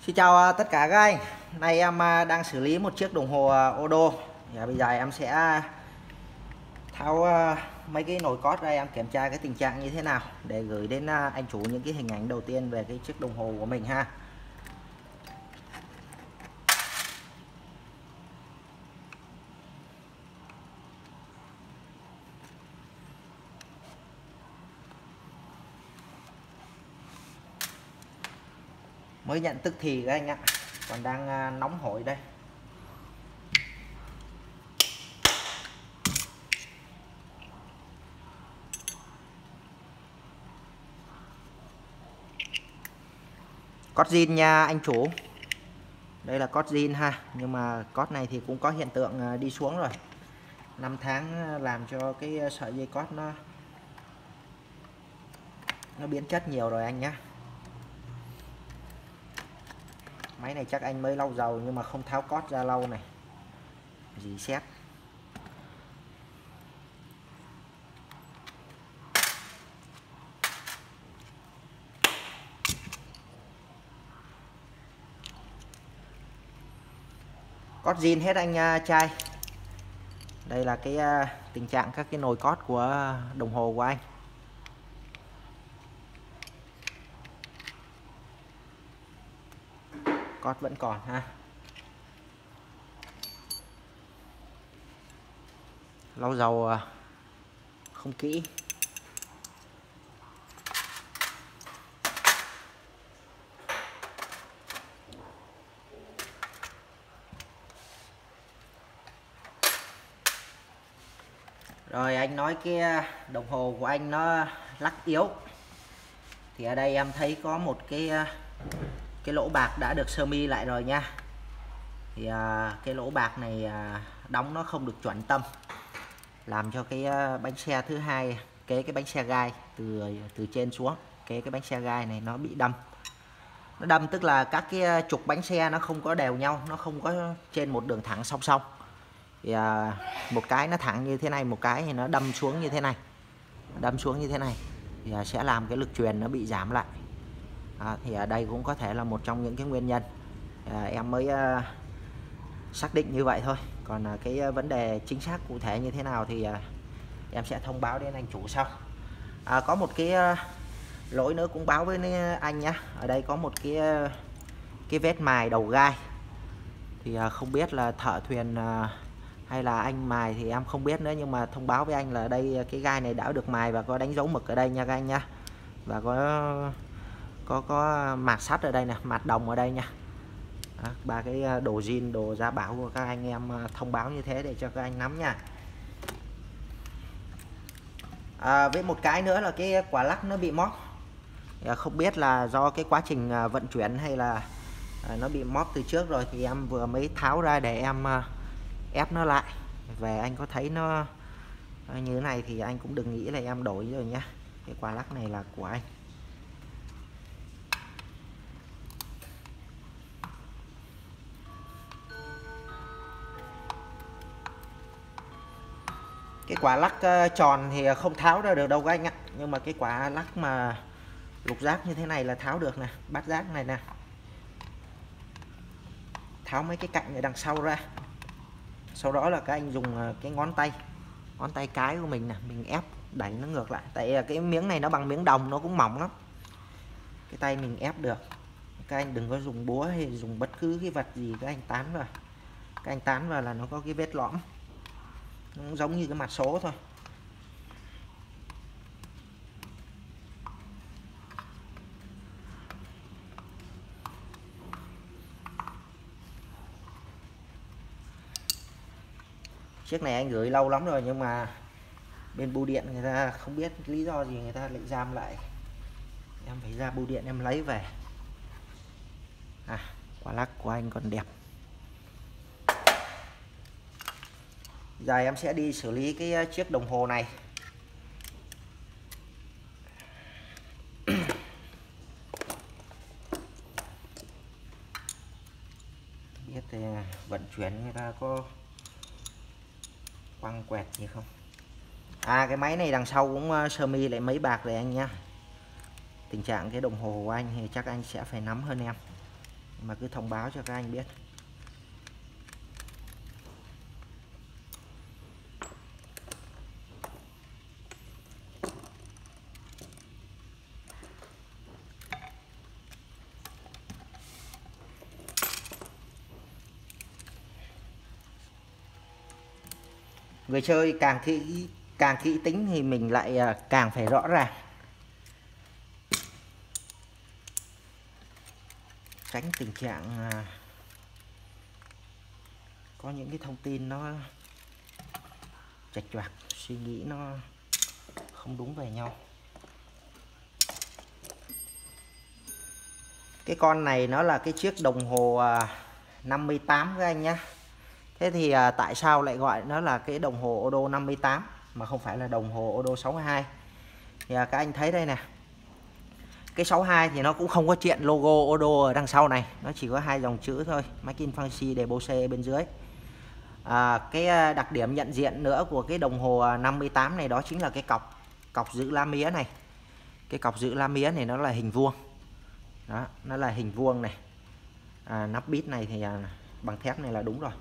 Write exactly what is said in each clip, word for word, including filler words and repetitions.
Xin chào tất cả các anh. Nay em đang xử lý một chiếc đồng hồ Odo. Bây giờ em sẽ tháo mấy cái nồi cót ra, em kiểm tra cái tình trạng như thế nào để gửi đến anh chủ những cái hình ảnh đầu tiên về cái chiếc đồng hồ của mình ha. Mới nhận tức thì các anh ạ, còn đang nóng hổi đây. Cót zin nha anh chủ. Đây là cót zin ha, nhưng mà cót này thì cũng có hiện tượng đi xuống rồi. Năm tháng làm cho cái sợi dây cót nó nó biến chất nhiều rồi anh nhé. Máy này chắc anh mới lau dầu nhưng mà không tháo cót ra lâu này, dì xét. Cót zin hết anh trai. Đây là cái tình trạng các cái nồi cót của đồng hồ của anh. Cót vẫn còn ha. Lau dầu không kỹ. Rồi anh nói cái đồng hồ của anh nó lắc yếu. Thì ở đây em thấy có một cái cái lỗ bạc đã được sơ mi lại rồi nha. Thì à, cái lỗ bạc này à, đóng nó không được chuẩn tâm, làm cho cái à, bánh xe thứ hai kế cái bánh xe gai từ từ trên xuống, kế cái bánh xe gai này nó bị đâm. Nó đâm tức là các cái trục bánh xe nó không có đều nhau, nó không có trên một đường thẳng song song. Thì à, một cái nó thẳng như thế này, một cái thì nó đâm xuống như thế này, đâm xuống như thế này thì à, sẽ làm cái lực truyền nó bị giảm lại. À, thì ở đây cũng có thể là một trong những cái nguyên nhân. À, em mới uh, xác định như vậy thôi, còn uh, cái uh, vấn đề chính xác cụ thể như thế nào thì uh, em sẽ thông báo đến anh chủ sau. À, có một cái uh, lỗi nữa cũng báo với anh nhé. Ở đây có một cái uh, cái vết mài đầu gai. Thì uh, không biết là thợ thuyền uh, hay là anh mài thì em không biết nữa, nhưng mà thông báo với anh là ở đây cái gai này đã được mài và có đánh dấu mực ở đây nha các anh nhá. Và có có có mạt sắt ở đây nè, mạt đồng ở đây nha. Đó, ba cái đồ zin, đồ gia bảo của các anh em thông báo như thế để cho các anh nắm nha. À, với một cái nữa là cái quả lắc nó bị móp. Không biết là do cái quá trình vận chuyển hay là nó bị móp từ trước rồi, thì em vừa mới tháo ra để em ép nó lại. Về anh có thấy nó như thế này thì anh cũng đừng nghĩ là em đổi rồi nhá. Cái quả lắc này là của anh. Cái quả lắc tròn thì không tháo ra được đâu các anh ạ, nhưng mà cái quả lắc mà lục giác như thế này là tháo được nè, bát giác này nè. Tháo mấy cái cạnh ở đằng sau ra. Sau đó là các anh dùng cái ngón tay, ngón tay cái của mình nè, mình ép đẩy nó ngược lại. Tại cái miếng này nó bằng miếng đồng, nó cũng mỏng lắm. Cái tay mình ép được. Các anh đừng có dùng búa hay dùng bất cứ cái vật gì các anh tán vào. Các anh tán vào là nó có cái vết lõm. Nó cũng giống như cái mặt số thôi. Chiếc này anh gửi lâu lắm rồi, nhưng mà bên bưu điện người ta không biết lý do gì người ta lại giam lại. Em phải ra bưu điện em lấy về. À, quả lắc của anh còn đẹp. Giờ em sẽ đi xử lý cái chiếc đồng hồ này. Biết thì vận chuyển người ta có quăng quẹt gì không. À, cái máy này đằng sau cũng sơ mi lại mấy bạc rồi anh nhá. Tình trạng cái đồng hồ của anh thì chắc anh sẽ phải nắm hơn em. mà cứ thông báo cho các anh biết. Người chơi càng kỹ càng kỹ tính thì mình lại càng phải rõ ràng, tránh tình trạng có những cái thông tin nó chệch choạc, suy nghĩ nó không đúng về nhau. Cái con này nó là cái chiếc đồng hồ năm mươi tám các anh nhé. Thế thì à, tại sao lại gọi nó là cái đồng hồ Odo năm mươi tám mà không phải là đồng hồ Odo sáu mươi hai? Thì à, các anh thấy đây nè, cái sáu mươi hai thì nó cũng không có chuyện logo Odo ở đằng sau này, nó chỉ có hai dòng chữ thôi, Make in France Debose bên dưới. À, cái đặc điểm nhận diện nữa của cái đồng hồ năm mươi tám này đó chính là cái cọc cọc giữ lá mía này. Cái cọc giữ lá mía này nó là hình vuông, đó, nó là hình vuông này. À, nắp bít này thì à, bằng thép này là đúng rồi.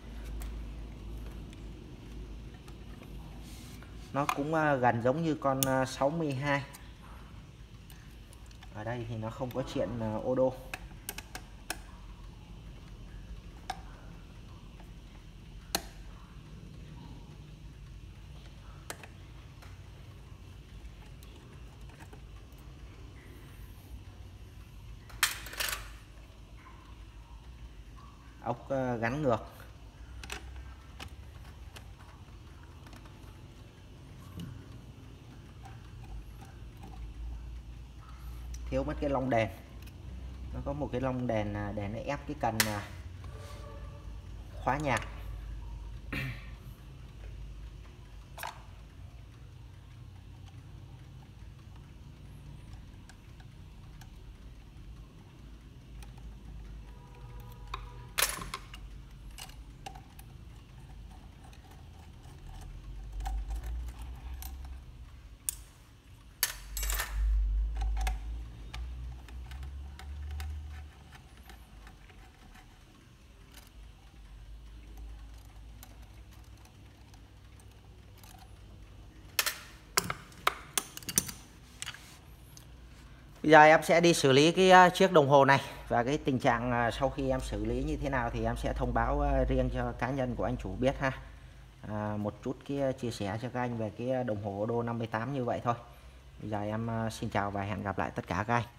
Nó cũng gần giống như con sáu mươi hai. Ở đây thì nó không có chuyện Odo. Ốc gắn ngược. Thiếu mất cái lông đèn. Nó có một cái lông đèn để nó ép cái cần khóa nhạc. Bây giờ em sẽ đi xử lý cái chiếc đồng hồ này, và cái tình trạng sau khi em xử lý như thế nào thì em sẽ thông báo riêng cho cá nhân của anh chủ biết ha. À, một chút cái chia sẻ cho các anh về cái đồng hồ Odo năm mươi tám như vậy thôi. Bây giờ em xin chào và hẹn gặp lại tất cả các anh.